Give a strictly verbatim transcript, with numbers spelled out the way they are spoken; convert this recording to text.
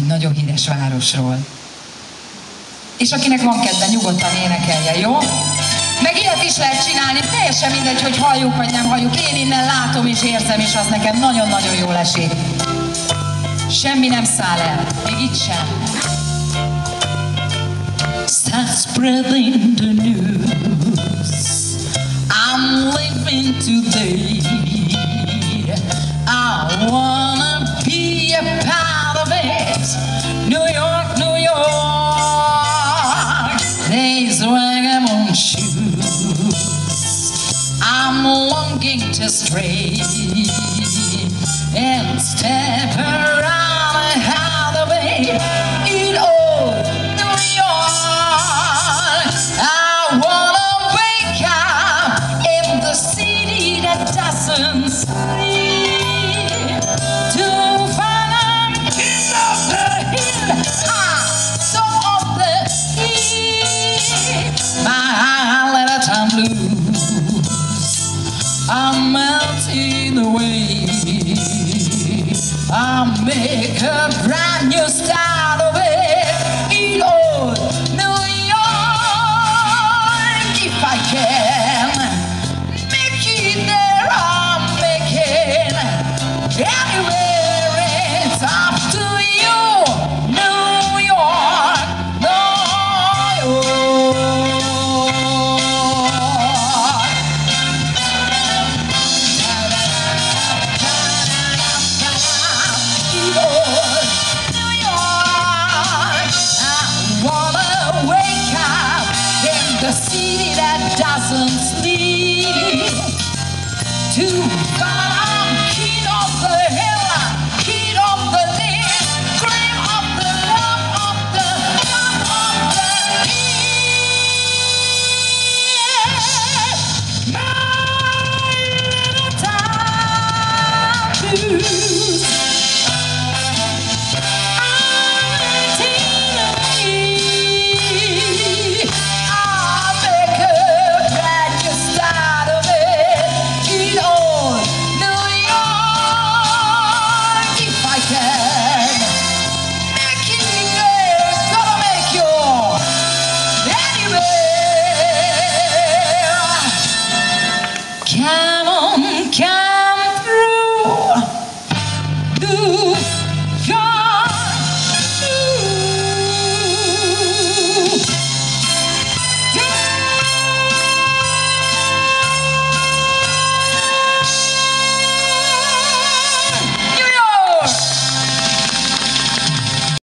egy nagyon híres városról. És akinek van kedve, nyugodtan énekelje, jó? Meg ilyet is lehet csinálni, teljesen mindegy, hogy halljuk vagy nem halljuk. Én innen látom és érzem, és az nekem nagyon-nagyon jól esik. Semmi nem száll el, még itt sem. Start spreading the news. I'm living today. I wanna be a part of it. New York, New York. Days when I'm on shoes. I'm longing to stray and step around and hide away in old New York. I wanna wake up in the city that doesn't sleep to find a king of the hill, ah, so of the hill. My little town blues are melting away. I make